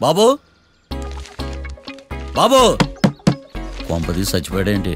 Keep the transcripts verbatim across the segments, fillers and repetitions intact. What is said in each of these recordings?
బాబు బాబు కొంపది చచ్చిపోయాడేంటి?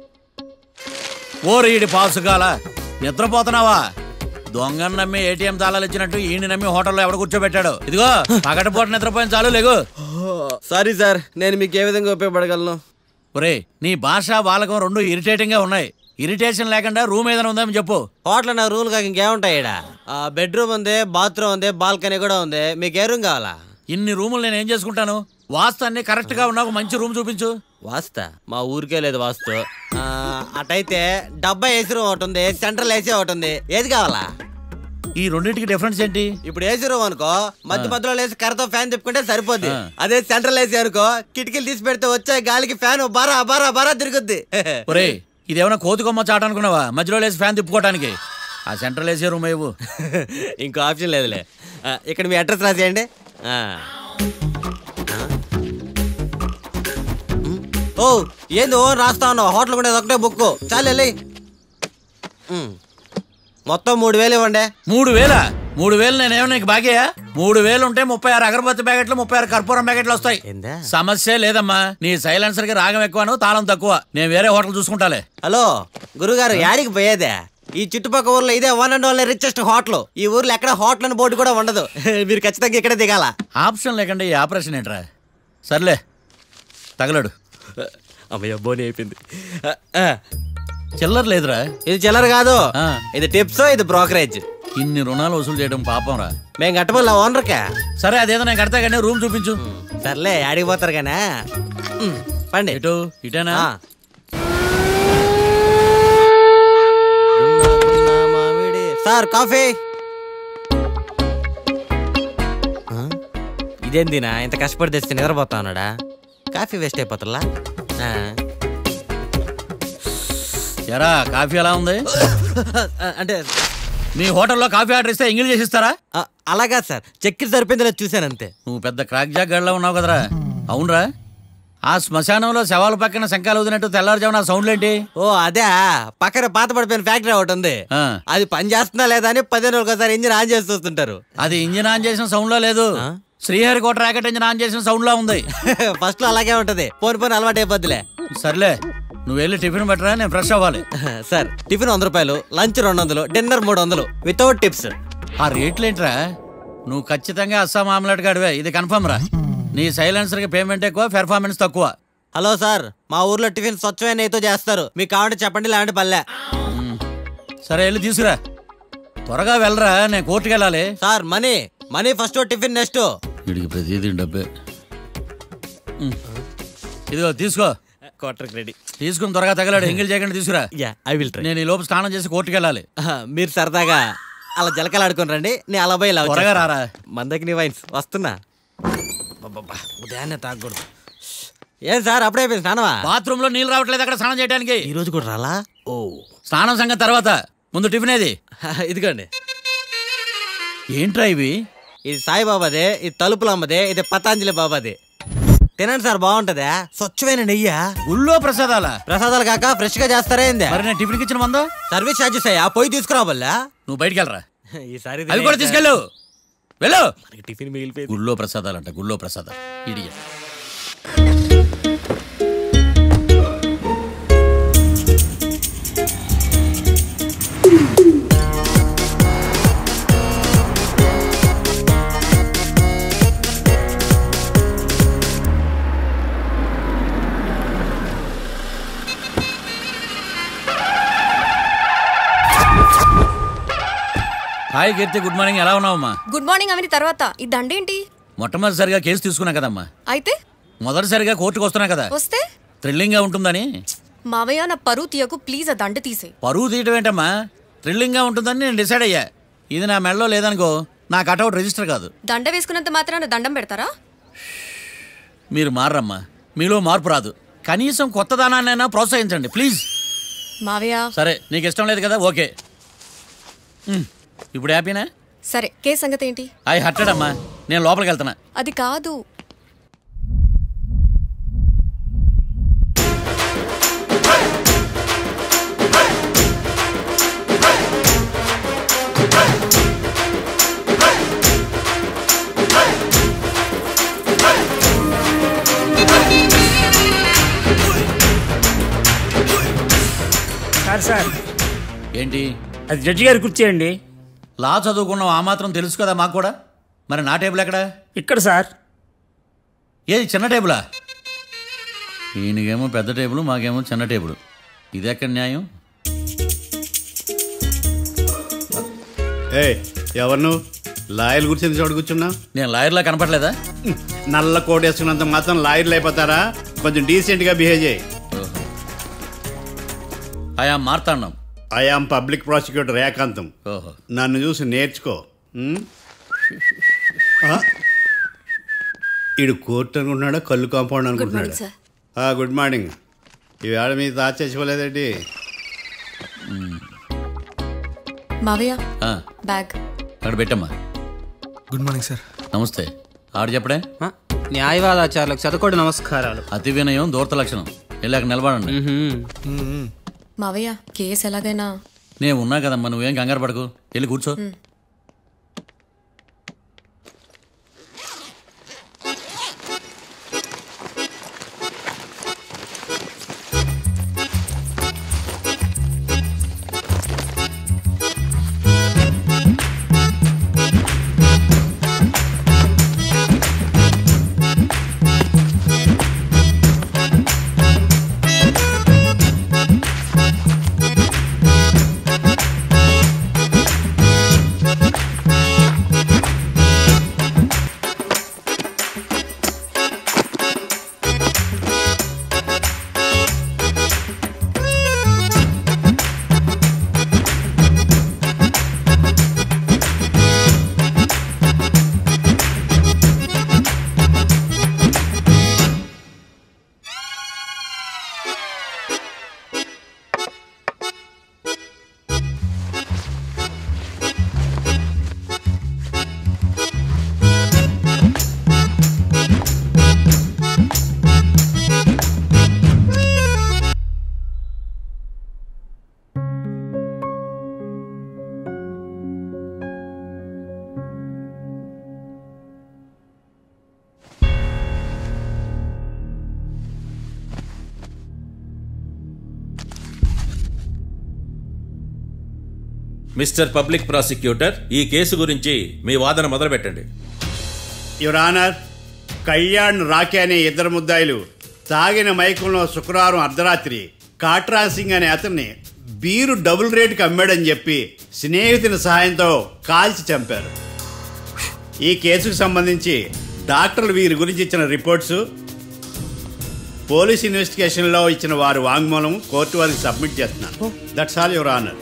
ఓరీడి పాసుగాల నిద్రపోతున్నావా? దొంగను నమ్మి ఏటీఎం తాళాలు ఇచ్చినట్టు ఈయన నమ్మి హోటల్లో ఎవడ కూర్చోబెట్టాడు? ఇదిగో పగటిపూట నిద్రపోయిన చాలు లేగు. సారీ సార్, నేను మీకు ఏ విధంగా ఉపయోగపడగలను? ఒరే నీ భాష వాళ్ళకం రెండు ఇరిటేటింగ్ గా ఉన్నాయి. ఇరిటేషన్ లేకుండా రూమ్ ఏదైనా ఉందని చెప్పు. హోటల్ నా రూమ్ కాక ఇంకేముంటాయి? బెడ్రూమ్ ఉంది, బాత్రూమ్ ఉంది, బాల్కనీ కూడా ఉంది. మీకు ఏ రూమ్ కావాలా? ఇన్ని రూములు నేను ఏం చేసుకుంటాను? వాస్తు అన్ని కరెక్ట్ గా ఉన్నా ఒక మంచి రూమ్ చూపించు. వాస్తా మా ఊరికే లేదు వాస్తు. అటైతే డబ్బా ఏసీ రూమ్ ఒకటి ఉంది, సెంట్రల్ ఏసీ ఒకటి ఉంది. ఏది కావాలా? ఈ రెండింటికి డిఫరెన్స్ ఏంటి? ఇప్పుడు ఏసీ రూమ్ అనుకో మధ్య మధ్యలో లేసి కర్రతో ఫ్యాన్ తిప్పుకుంటే సరిపోద్ది. అదే సెంట్రల్ ఏసీ అనుకో కిటికీలు తీసి పెడితే వచ్చే గాలికి ఫ్యాన్ బారా బారా బారా తిరుగుద్ది. ఒరే ఇదేమన్నా కోతి కొమ్మ చాట అనుకున్నావా మధ్యలో లేసి ఫ్యాన్ తిప్పుకోవడానికి? ఆ సెంట్రల్ ఏసీ రూమ్ ఇవ్వు. ఇంకో ఆప్షన్ లేదులే. ఇక్కడ మీ అడ్రస్ రాసేయండి. ఓ ఏంది ఓ రాస్తా ఉన్నావు? హోటల్ కూడా ఒకటే బుక్ చాలు వెళ్ళి. మొత్తం మూడు వేలు ఇవ్వండి. మూడు వేల మూడు వేలు నేనేమన్నా నీకు బాగేయా? మూడు వేలు ఉంటే ముప్పై ఆరు అగరబత్తి ప్యాకెట్లు ముప్పై ఆరు కర్పూరం ప్యాకెట్లు వస్తాయి. సమస్య లేదమ్మా. నీ సైలెన్సర్ కి రాగం ఎక్కువను తాళం తక్కువ. నేను వేరే హోటల్ చూసుకుంటాలే. హలో గురుగారు, యాడికి పోయేదే? ఈ చుట్టుపక్కల ఊర్లో ఇదే one and only richest hotel. ఈ ఊర్లో ఎక్కడ హోటల్ అని బోర్డు కూడా ఉండదు. మీరు ఖచ్చితంగా ఇక్కడ దిగాల. ఆప్షన్ లేకుండా ఈ ఆపరేషన్ ఏంట్రా? సర్లే తగలడు. అమ్మయ్య బోని అయిపోయింది. చిల్లర లేదురా. ఇది చిల్లర కాదు, ఇది టిప్స్, ఇది బ్రోకరేజ్. ఇన్ని రుణాలు వసూలు చేయడం పాపం రా. మేము కట్టబోలే ఓనర్కే. సరే అదేదో నేను కడతా కానీ రూమ్ చూపించు. సర్లే యాడికి పోతారు కానీ పండి. ఇటు ఇటేనా? Sir coffee. ఇదేందినా ఇంత కష్టపడి తెస్తే నిద్రపోతా ఉన్నాడా? కాఫీ వేస్ట్ అయిపోతుందా? ఎరా కాఫీ ఎలా ఉంది? అంటే మీ హోటల్లో కాఫీ ఆర్డర్ ఇస్తే ఎంగిల్ చేసి ఇస్తారా? అలాగా సార్, చక్కెర సరిపోయింది లేదు చూశాను అంతే. నువ్వు పెద్ద క్రాక్ జాక్ గడిలో ఉన్నావు కదరా. అవునరా, ఆ శ్మశానంలో శవాల పక్కన శంఖాలు వదినట్టు తెల్లారుజామున సౌండ్లు ఏంటి? ఓ అదే, పక్కన పాత పడిపోయిన ఫ్యాక్టరీ ఒకటి ఉంది. అది పని చేస్తుందా లేదా అని పదిహేను ఒకసారి ఇంజిన్ ఆన్ చేసి చూస్తుంటారు. అది ఇంజిన్ ఆన్ చేసిన సౌండ్ లో లేదు, శ్రీహరికోట రాకెట్ ఇంజిన్ ఆన్ చేసిన సౌండ్ లో ఉంది. ఫస్ట్ లో అలాగే ఉంటది, పోని పోని అలవాటు అయిపోద్దిలే. సర్లే నువ్వు వెళ్ళి టిఫిన్ పెట్టరా, నేను ఫ్రెష్ అవ్వాలి. సార్ టిఫిన్ వంద రూపాయలు, లంచ్ రెండు వందలు, డిన్నర్ మూడు వందలు వితౌట్ టిప్స్. ఆ రేట్లు ఏంట్రా? నువ్వు ఖచ్చితంగా అస్సాం ఆమ్లెట్ గాడివే, ఇది కన్ఫర్మ్ రా. నీ సైలెన్సర్ కి పేమెంట్ ఎక్కువ, పెర్ఫార్మెన్స్ తక్కువ. హలో సార్, మా ఊర్లో టిఫిన్ స్వచ్ఛమైన నెయ్యితో చేస్తారు. మీకు కావాలంటే చెప్పండి, లేదంటే పల్లె. సరే వెళ్ళి తీసుకురా, త్వరగా వెళ్ళరా, నేను కోర్టుకి వెళ్ళాలి. Sir money money first, tiffin next. వీడికి ప్రతిదీ డబ్బే. ఇదిగో తీసుకో. క్వార్టర్కి రెడీ. తీసుకుని త్వరగా తగలాడు, ఎంగిల్ చేయకుండా తీసుకురా. I will try. నేను ఈ లోపు స్నానం చేసి కోర్టుకి వెళ్ళాలి. మీరు సరదాగా అలా జలకాలు ఆడుకుని రండి, నేను అలా పోయి త్వరగా రారా. మందకి నీ వైన్స్ వస్తున్నా. ఉదయాన్నే తాగకూడదు. ఏం సార్ అప్పుడే అయిపోయింది స్నానమా? బాత్రూమ్ లో నీళ్ళు రావట్లేదు అక్కడ స్నానం చేయడానికి. ఈ రోజు కూడా రాలా? ఓ స్నానం సంగతి తర్వాత, ముందు టిఫిన్ ఏది? ఇదిగోండి. ఏంట్రా ఇవి? ఇది సాయిబాబాదే, ఇది తలుపులమ్మదే, ఇది పతాంజలి బాబాదే. తినండి సార్, బాగుంటదా? స్వచ్ఛమైన నెయ్యా. గుళ్ళో ప్రసాదాల? ప్రసాదాలు కాక ఫ్రెష్ గా చేస్తారా ఏంది? మరి నేను టిఫిన్ ఇచ్చిన మందా సర్వీస్ ఛార్జెస్ అయ్యా, పోయి తీసుకురావాలా? నువ్వు బయటికి వెళ్ళరా. ఈసారి అవి కూడా తీసుకెళ్ళు, వెళ్ళు. టిఫిన్ మిగిలిపోయి. గుళ్ళో ప్రసాదాలంట, గుళ్ళో ప్రసాదాలు. Idiot. Hi Keerthi, good morning. ఎలా ఉన్నావమ్మా? గుడ్ మార్నింగ్ అవని తర్వాత ఈ దండేంటి? మొట్టమొదటిసారిగా కేసు తీసుకున్నా కదమ్మా. అయితే మొదటిసారిగా కోర్టుకు వస్తున్నా కదా, వస్తే థ్రిల్లింగ్ గా ఉంటుందని. మావయ్య నా పరువు తీయకు ప్లీజ్, ఆ దండ తీసే. పరువు తీయటం ఏంటమ్మా, థ్రిల్లింగ్ గా ఉంటుందని నేను డిసైడ్ అయ్యా. ఇది నా మెడలో లేదనుకో, నా కటౌట్ రిజిస్టర్ కాదు. దండ వేసుకున్నంత మాత్రాన దండం పెడతారా? మీరు మారమ్మా, మీలో మార్పు రాదు. కనీసం కొత్త దానాన్నైనా ప్రోత్సహించండి ప్లీజ్. మావయ్య సరే, నీకు ఇష్టం లేదు కదా, ఓకే. ఇప్పుడు హ్యాపీనా? సరే, కేసు సంగతి ఏంటి? ఐ హర్టెడ్ అమ్మా, నేను లోపలికి వెళ్తున్నా. అది కాదు. Hey! సార్ సార్ ఏంటి? అది జడ్జి గారి కుర్చీ అండి. లా చదువుకున్నాం, ఆ మాత్రం తెలుసు కదా మాకు కూడా. మరి నా టేబుల్ ఎక్కడ? ఇక్కడ సార్. ఏది చిన్న టేబులా? ఈయనకేమో పెద్ద టేబుల్, మాకేమో చిన్న టేబుల్. ఇది ఎక్కడ న్యాయం? ఏ ఎవరు నువ్వు? లాయర్లు కూర్చొని చోటు కూర్చున్నా? నేను లాయర్లా కనపడలేదా? నల్ల కోట్ వేసుకున్నంత మాత్రం లాయర్లు అయిపోతారా? కొంచెం డీసెంట్గా బిహేవ్ చేయి. ఆయా మార్తాండం. ఐఆమ్ పబ్లిక్ ప్రాసిక్యూటర్ ఏకాంతం. ఓహో, నన్ను చూసి నేర్చుకో. ఈడు కోర్టు అనుకుంటున్నాడా, కళ్ళు కాంపౌండ్ అనుకుంటున్నాడా? Good morning. ఈవేళ మీ తాత చచ్చిపోలేదండి. మావయ్య ఆ, బ్యాగ్ అక్కడ పెట్టమ్మా. Good morning sir. నమస్తే. ఆడు చెప్పడే. న్యాయవాదాచారులకు చదువుకోండి నమస్కారాలు. అతి వినయం దూరత లక్షణం. వెళ్ళాక నిలబడండి. మావయ్య కేసు ఎలాగైనా. నేను ఉన్నా కదమ్మా, నువ్వేం కంగారు పడకు. వెళ్ళి కూర్చో. మిస్టర్ పబ్లిక్ ప్రాసిక్యూటర్, ఈ కేసు గురించి మీ వాదన మొదలు పెట్టండి. యువర్ ఆనర్, కళ్యాణ్ రాకే అనే ఇద్దరు ముద్దాయిలు తాగిన మైకంలో శుక్రవారం అర్ధరాత్రి కాట్రా సింగ్ అనే అతన్ని బీరు డబుల్ రేటుకి అమ్మాడని చెప్పి స్నేహితుని సహాయంతో కాల్చి చంపారు. ఈ కేసుకు సంబంధించి డాక్టర్లు వీరి గురించి ఇచ్చిన రిపోర్ట్స్, పోలీస్ ఇన్వెస్టిగేషన్లో ఇచ్చిన వారి వాంగ్మూలం కోర్టు వారికి సబ్మిట్ చేస్తున్నాను. That's all your honour.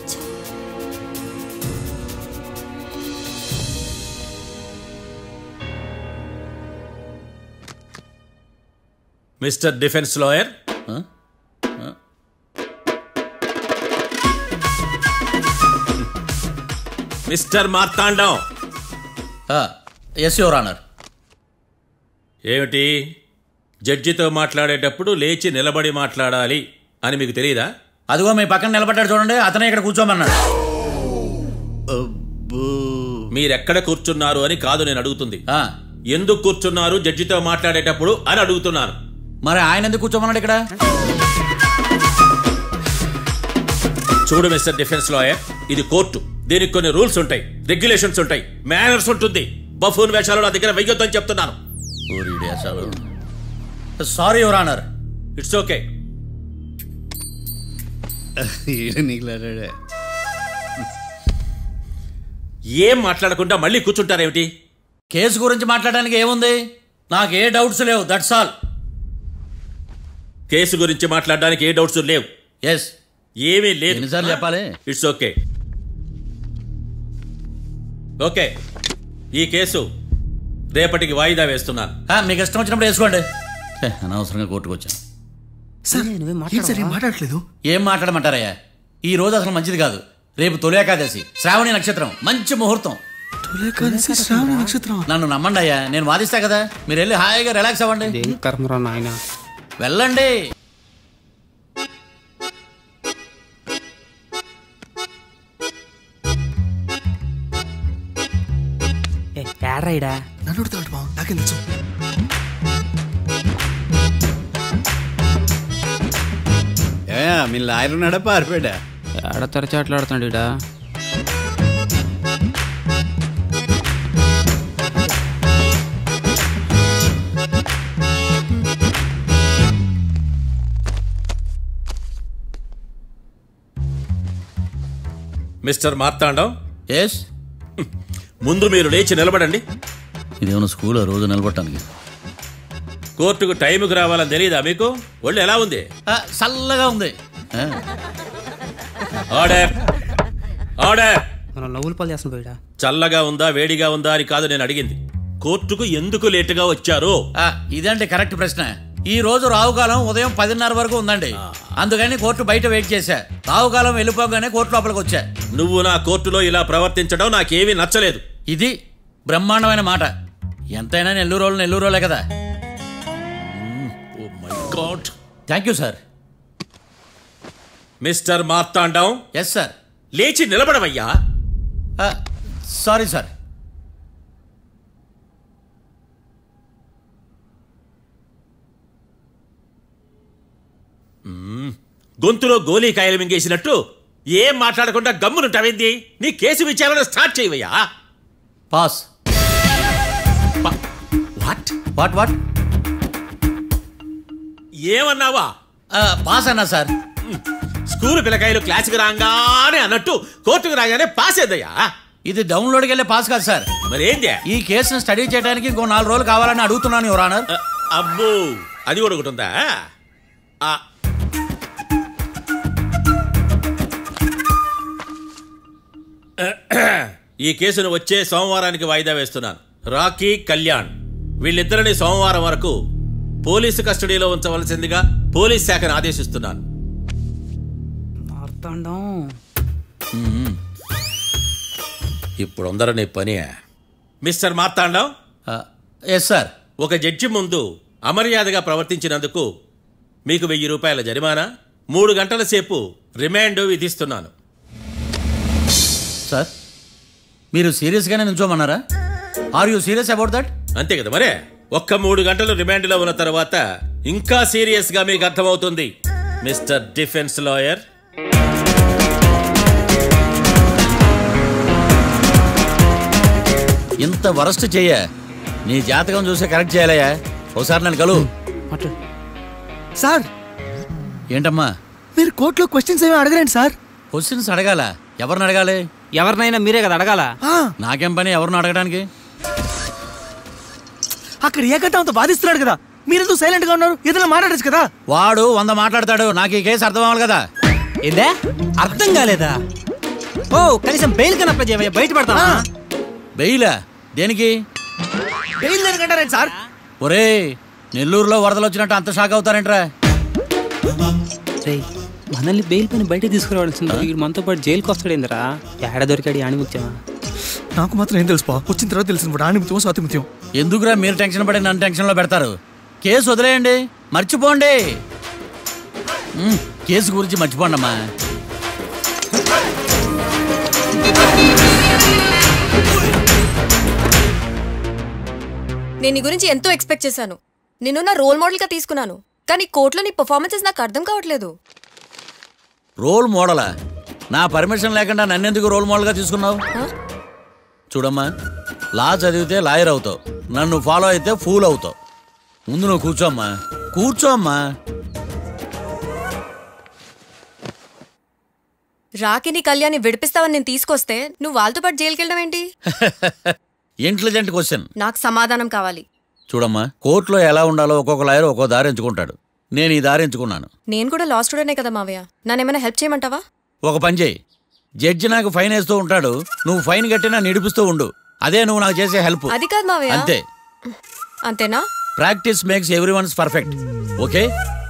Mister defence lawyer, mister Marthandam. Yes your honour. ఏమిటి, జడ్జితో మాట్లాడేటప్పుడు లేచి నిలబడి మాట్లాడాలి అని మీకు తెలియదా? అదిగో మీ పక్కన నిలబడ్డాడు చూడండి, అతనే ఇక్కడ కూర్చోమన్నాడు. మీరెక్కడ కూర్చున్నారు అని కాదు నేను అడుగుతుంది. ఎందుకు కూర్చున్నారు జడ్జితో మాట్లాడేటప్పుడు అని అడుగుతున్నాను. మరి ఆయన ఎందుకు కూర్చోమన్నాడు ఇక్కడ? చూడు మిస్టర్ డిఫెన్స్ లాయర్, ఇది కోర్టు. దీనికి కొన్ని రూల్స్ ఉంటాయి, రెగ్యులేషన్స్ ఉంటాయి, మేనర్స్ ఉంటుంది. బఫూన్ వేషాలు నా దగ్గర వెయ్యొద్దని చెప్తున్నాను. Sorry your honour. It's okay. ఏం మాట్లాడకుండా మళ్ళీ కూర్చుంటారేమిటి? కేసు గురించి మాట్లాడడానికి ఏముంది? నాకు ఏ డౌట్స్ లేవు, దట్స్ ఆల్. కేసు గురించి మాట్లాడడానికి ఏ డౌట్స్ లేవు? ఎస్. ఏమీ లేదు. ఎన్నిసార్లు చెప్పాలి? It's okay. ఓకే, ఈ కేసు రేపటికి వాయిదా వేస్తున్నాను. మీకు ఇష్టం వచ్చినప్పుడు వేసుకోండి. అనవసరంగా కోర్టుకు వచ్చాను. మాట్లాడట్లేదు. ఏం మాట్లాడమంటారయ్యా? ఈ రోజు అసలు మంచిది కాదు. రేపు తొలి ఏకాదశి, శ్రావణి నక్షత్రం, మంచి ముహూర్తం. నన్ను నమ్మండి అయ్యా, నేను వాదిస్తా కదా. మీరు వెళ్ళి హాయిగా రిలాక్స్ అవ్వండి. వెళ్ళండి. నాకేం తెలుసు. మీ లాయర్ ఉన్నాడా, పారిపోయాడా? ఏడ తెరచాట్లాడుతున్నాడు ఇడా. Mister Marthandam, yes. ముందు మీరు లేచి నిలబడండి. ఇదేమన్నా స్కూల్ రోజు నిలబడటానికి? కోర్టుకు టైంకి రావాలని తెలియదా మీకు? ఒళ్ళు ఎలా ఉంది? చల్లగా ఉంది. Order order. మనం నవ్వులు పాలు చేస్తాం పోయిడా. చల్లగా ఉందా వేడిగా ఉందా అని కాదు నేను అడిగింది. కోర్టుకు ఎందుకు లేటుగా వచ్చారు? ఇదంటే కరెక్ట్ ప్రశ్న. ఈ రోజు రావుకాలం ఉదయం పదిన్నర వరకు ఉందండి. అందుకని కోర్టు బయట వెయిట్ చేశా. రావుకాలం వెళ్ళిపోగానే కోర్టు లోపలికి వచ్చా. నువ్వు నా కోర్టులో ఇలా ప్రవర్తించడం నాకేమీ నచ్చలేదు. ఇది బ్రహ్మాండమైన మాట. ఎంతైనా నెల్లూరు రోజులు నెల్లూరు రోజులే కదా. Oh my God. Thank you sir. Mister Marthandam. Yes sir. లేచి నిలబడవయ్యా. Sorry sir. గొంతులో గోలీకాయలు మింగేసినట్టు ఏం మాట్లాడకుండా గమ్మునుంటావేంది? నీ కేసు విచారణ స్టార్ట్ చేయవయ్యా. పాస్. వాట్ వాట్ వాట్ ఏమన్నావా? పాస్ అన్నా సార్. స్కూల్ పిల్లకాయలు క్లాసుకు రాగానే అన్నట్టు కోర్టుకు రాగానే పాస్ ఏదయ్యా? ఇది డౌన్లోడ్కి వెళ్ళే పాస్ కాదు సార్. మరేంది? ఈ కేసును స్టడీ చేయడానికి ఇంకో నాలుగు రోజులు కావాలని అడుగుతున్నాను యువర్ ఆనర్. అబ్బో, అది కూడా ఒకటి ఉందా? ఈ కేసును వచ్చే సోమవారానికి వాయిదా వేస్తున్నాను. రాకీ, కళ్యాణ్ వీళ్ళిద్దరిని సోమవారం వరకు పోలీసు కస్టడీలో ఉంచవలసిందిగా పోలీస్ శాఖను ఆదేశిస్తున్నాను. ఇప్పుడు అందరూ నీ పని. మిస్టర్ మార్తాండం. Yes sir. ఒక జడ్జి ముందు అమర్యాదగా ప్రవర్తించినందుకు మీకు వెయ్యి రూపాయల జరిమానా, మూడు గంటల సేపు రిమాండ్ విధిస్తున్నాను. సార్, మీరు సీరియస్గానే నిల్చోమన్నారా? Are you serious about that? అంతే కదా మరే. ఒక్క మూడు గంటలు రిమాండ్లో ఉన్న తర్వాత ఇంకా సీరియస్ గా మీకు అర్థమవుతుంది మిస్టర్ డిఫెన్స్ లాయర్. ఇంత వరస్ట్ చెయ్య నీ జాతకం చూసే కరెక్ట్ చేయాలయ్యా. ఒకసారి నన్ను కలు. సార్ ఏంటమ్మా? మీరు కోర్టులో క్వశ్చన్స్ ఏమీ అడగరండి సార్. క్వశ్చన్స్ అడగాల? ఎవరిని అడగాలి? ఎవరినైనా మీరే కదా అడగాల. నాకేం పని ఎవరిని అడగడానికి? అక్కడ ఏకతాంతో బాధిస్తున్నాడు కదా, మీరెందుకు సైలెంట్ గా ఉన్నారు? ఏదైనా మాట్లాడచ్చు కదా. వాడు వంద మాట్లాడతాడు. నాకు ఈ కేసు అర్థం అవ్వాలి కదా. ఏందే అర్థం కాలేదా? ఓ కనీసం బెయిల్ కన్నా అప్లై చేయవయ్యా, బయట పడతావా? బెయిలా? దేనికి? బెయిల్ దేనికంటారేంటి సార్? ఒరే, నెల్లూరులో వరదలు వచ్చినట్టు అంత షాక్ అవుతారేంట్రా? మనల్ని బెయిల్ పని బయట తీసుకురావాల్సింది. వీడు మనతో పాటు జైలుకి వస్తాడేందిరా? ఏడ దొరికాడు ఆణిముత్యమా? నాకు మాత్రం ఏం తెలుసు, వచ్చిన తర్వాత తెలిసిన ఆణిముత్యం స్వాతిముత్యం. ఎందుకురా మీరు టెన్షన్ పడి నన్ను టెన్షన్ లో పెడతారు? కేసు వదిలేయండి, మర్చిపోండి. కేసు గురించి మర్చిపోండి అమ్మా. నేను నీ గురించి ఎంతో ఎక్స్పెక్ట్ చేశాను. నిన్ను నా రోల్ మోడల్ గా తీసుకున్నాను. కానీ కోర్టులో నీ పర్ఫార్మెన్సెస్ నాకు అర్థం కావట్లేదు. రోల్ మోడలా? నా పర్మిషన్ లేకుండా నన్నెందుకు రోల్ మోడల్ గా తీసుకున్నావు? చూడమ్మా, లా చదివితే లాయర్ అవుతావు, నన్ను ఫాలో అయితే ఫూల్ అవుతావు. ముందు నువ్వు కూర్చోమ్మా, కూర్చోమ్మా. రాకిని కళ్యాణ్ని విడిపిస్తావని నేను తీసుకొస్తే నువ్వు వాళ్ళతో పాటు జైలుకి వెళ్ళడం ఏంటి? Intelligent question. నాకు సమాధానం కావాలి. చూడమ్మా, కోర్టులో ఎలా ఉండాలో ఒక్కొక్క లాయర్ ఒక్కో దారి ఎంచుకుంటాడు. నేను ఈ దారి ఎంచుకున్నాను. నేను కూడా లా స్టూడెంటే కదా మావయ్య, నన్నేమైనా హెల్ప్ చేయమంటావా? ఒక పని చేయి, జడ్జి నాకు ఫైన్ వేస్తూ ఉంటాడు, నువ్వు ఫైన్ కట్టినా నిడిపిస్తూ ఉండు. అదే నువ్వు నాకు చేసే హెల్ప్. అది కాదు మావయ్య. అంతే. అంతేనా? Practice makes every one's perfect. Okay.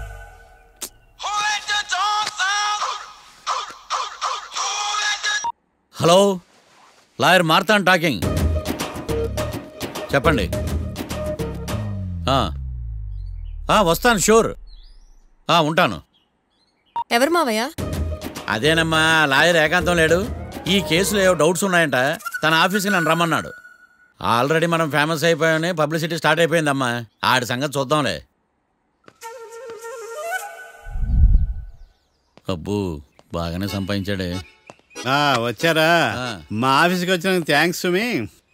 Hello, lawyer Marthan talking. చెప్పండి. వస్తాను, షూర్. ఉంటాను. ఎవరు మావయ్య? అదేనమ్మా, లాయర్ ఏకాంతం లేడు. ఈ కేసులో ఏవో డౌట్స్ ఉన్నాయంట, తన ఆఫీస్కి నన్ను రమ్మన్నాడు. ఆల్రెడీ మనం ఫేమస్ అయిపోయామని పబ్లిసిటీ స్టార్ట్ అయిపోయిందమ్మా. ఆడి సంగతి చూద్దాంలే. అబ్బో, బాగానే సంపాదించాడే. ఆ, వచ్చారా? ఆ. మా ఆఫీస్కి వచ్చిన థ్యాంక్స్ సుమి.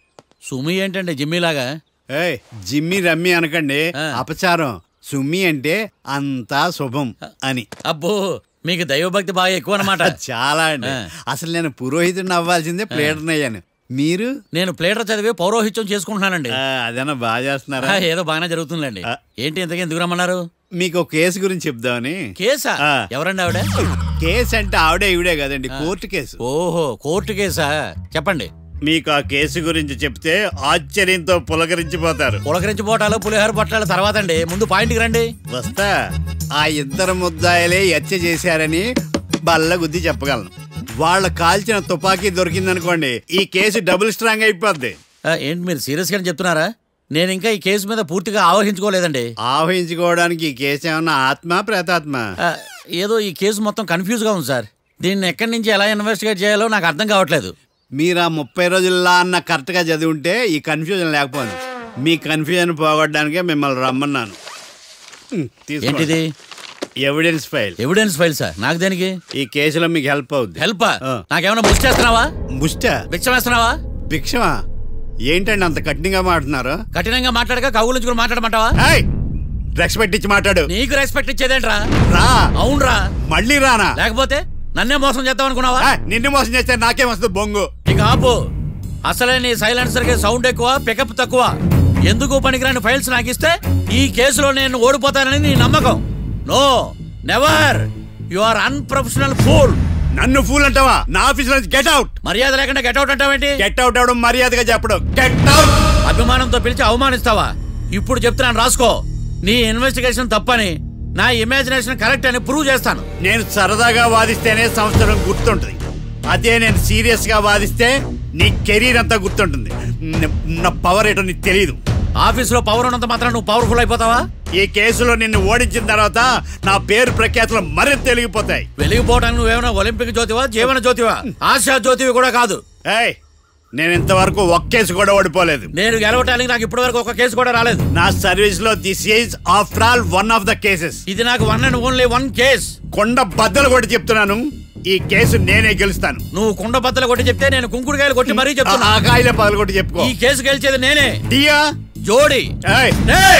సుమి ఏంటండి జిమ్మీలాగా? ఏయ్ జిమ్మి రమ్మి అనకండి, ఆ. అపచారం. సుమి అంటే అంతా శుభం అని. అబ్బో మీకు దైవభక్తి బాగా ఎక్కువ అనమాట. చాలా అండి. ఆ. అసలు నేను పురోహితుడిని అవ్వాల్సిందే ప్లేటర్ని అయ్యాను. మీరు? నేను ప్లేటర్ చదివి పౌరోహిత్యం చేసుకుంటున్నానండి. ఆ, అదేనా బాగా చేస్తున్నారా? ఆ, ఏదో బాగానే జరుగుతుందండి. ఆ. ఏంటి ఇంతకీ ఎందుకు రమ్మన్నారు? మీకు ఒక కేసు గురించి చెప్దామని. కేసా? ఆ. ఎవరండి ఆవిడ? కేసు అంటే ఆవిడే ఈవిడే కదండి, కోర్టు కేసు. ఓహో, కోర్టు కేసా? చెప్పండి. మీకు ఆ కేసు గురించి చెప్తే ఆశ్చర్యంతో పులకరించిపోతారు. పులకరించిపోటాలు పులిహోర పొట్టాలు తర్వాత అండి, ముందు పాయింట్కి రండి. వస్తా. ఆ ఇద్దరు ముద్దాయలే హత్య చేశారని బల్ల గుద్ది చెప్పగలను. వాళ్ళ కాల్చిన తుపాకీ దొరికిందనుకోండి, ఈ కేసు డబుల్ స్ట్రాంగ్ అయిపోద్ది. ఆ, ఏంటి మీరు సీరియస్ గానే చెప్తున్నారా? నేను ఇంకా ఈ కేసు మీద పూర్తిగా ఆవహించుకోలేదండి. ఆవహించుకోవడానికి ఈ కేసు ఏమన్నా ఆత్మ ప్రేతాత్మ? ఆ, ఏదో ఈ కేసు మొత్తం కన్ఫ్యూజ్ గా ఉంది సార్. దీన్ని ఎక్కడి నుంచి ఎలా ఇన్వెస్టిగేట్ చేయాలో నాకు అర్థం కావట్లేదు. మీరు ఆ ముప్పై రోజుల్లో అన్న కరెక్ట్గా చదివి ఉంటే ఈ కన్ఫ్యూజన్ లేకపోను. మీ కన్ఫ్యూజన్ పోగొట్టడానికే మిమ్మల్ని రమ్మన్నాను. హ్మ్, తీసుకోండి. ఏంటిది? Evidence file. Evidence file sir? నాకు దేనికి? ఈ కేసులో మీకు హెల్ప్ అవుద్ది. హెల్ప్? ఆ. నాకేమైనా బుక్ చేస్తున్నావా? ముష్ట భిక్ష వేస్తున్నావా? భిక్షమా? ఏంటండి అంత కఠినంగా మాట్లాడుతున్నారు? కఠినంగా మాట్లాడక కవులు మాట్లాడమంటావా? రెస్పెక్ట్ ఇచ్చి మాట్లాడు. నీకు రెస్పెక్ట్ ఇచ్చేదేంట్రా? రా. అవునరా? మళ్ళీ రానా? లేకపోతే నన్నే మోసం చేద్దాం అనుకున్నావా? ఏయ్, నిన్ను మోసం చేస్తే నాకేం వస్తుంది బొంగు? ఇక ఆపు. అసలే నీ సైలెన్సర్ కి సౌండ్ ఎక్కువ, పికప్ తక్కువ. ఎందుకు పనికిరాని ఫైల్స్ నాకు ఇస్తే ఈ కేసులో నేను ఓడిపోతానని నీ నమ్మకం. No, never. You are unprofessional fool. నన్ను ఫూల్ అంటావా? నా ఆఫీస్ నుంచి గెట్ అవుట్. మర్యాద లేకుండా గెట్ అవుట్ అంటావేంటి? గెట్ అవుట్ అవడం మర్యాదగా చెప్పడం. Get out. అభిమానంతో పిలిచి అవమానిస్తావా? ఇప్పుడు చెప్తున్నాను రాసుకో. నీ ఇన్వెస్టిగేషన్ తప్పని, నా ఇమాజినేషన్ కరెక్ట్ అని ప్రూవ్ చేస్తాను. నేను సరదాగా వాదిస్తేనే సంవత్సరం గుర్తుంటుంది. అదే నేను సీరియస్ గా వాదిస్తే నీ కెరీర్ అంతా గుర్తుంటుంది. న- నా పవర్ ఏంటో నీకు తెలియదు. ఆఫీసులో పవర్ ఉన్నంత మాత్రం నువ్వు పవర్ఫుల్ అయిపోతావా? ఈ కేసులో నిన్ను ఓడించిన తర్వాత నా పేరు ప్రఖ్యాతులు మరింత తెలిగిపోతాయి. వెలిగిపోవడానికి నువ్వేమైనా ఒలింపిక్ జ్యోతివా, జీవన జ్యోతివా? ఆశా జ్యోతివి కూడా కాదు. ఏయ్, నేను ఇంతవరకు ఒక్క కేసు కూడా ఓడిపోలేదు. నేను గెలవటానికి నాకు ఇప్పటి వరకు ఒక కేసు కూడా రాలేదు. నా సర్వీస్ లో this is after all one of the cases. ఇది నాకు one and only one case. కొండ బద్దలు కూడా చెప్తున్నాను, ఈ కేసు నేనే గెలుస్తాను. నువ్వు కుండ బద్దలు కొట్టి చెప్తే నేను కుంకుడుకాయలు కొట్టి మరీ చెప్తున్నా. ఆ కాయలే పగలు కొట్టి చెప్పుకో. ఈ కేసు గెలిచేది నేనే. డియా జోడి. ఏయ్, ఏయ్!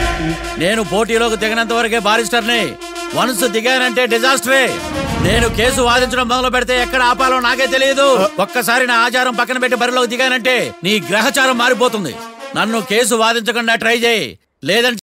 నేను పోటీలోకి దిగినంత వరకే బారిస్టర్ని. వన్స్ దిగానంటే డిజాస్టరే. నేను కేసు వాదించడం మొదలు పెడితే ఎక్కడ ఆపాలో నాకే తెలియదు. ఒక్కసారి నా ఆచారం పక్కన పెట్టి బరిలోకి దిగానంటే నీ గ్రహచారం మారిపోతుంది. నన్ను కేసు వాదించకుండా ట్రై చేయి, లేదంటే